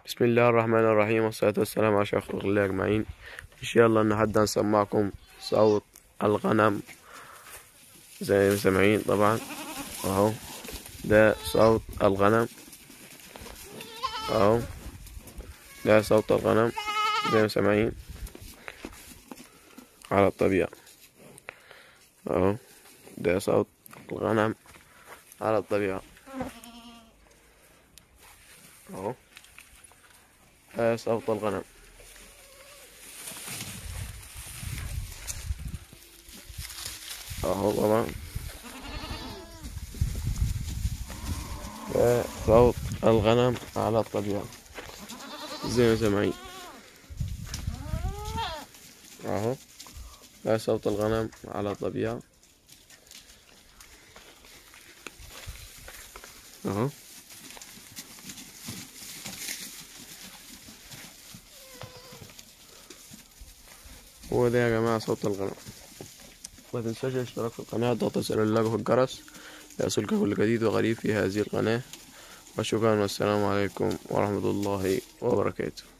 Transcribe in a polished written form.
بسم الله الرحمن الرحيم، والصلاة والسلام على أشرف خلق الله أجمعين. إن شاء الله النهاردة هنسمعكم صوت الغنم زي ما سامعين طبعا. أهو ده صوت الغنم، أهو ده صوت الغنم زي ما سامعين على الطبيعة. أهو ده صوت الغنم على الطبيعة. أهو ده صوت الغنم. أهو طبعا ده صوت الغنم على الطبيعة زي ما سامعين. أهو ده صوت الغنم على الطبيعة. أهو هو ده يا جماعة صوت الغنم. ما تنساش الاشتراك في القناة وضغط زر اللايك والجرس ليصلك كل جديد وغريب في هذه القناة. وشكرا والسلام عليكم ورحمة الله وبركاته.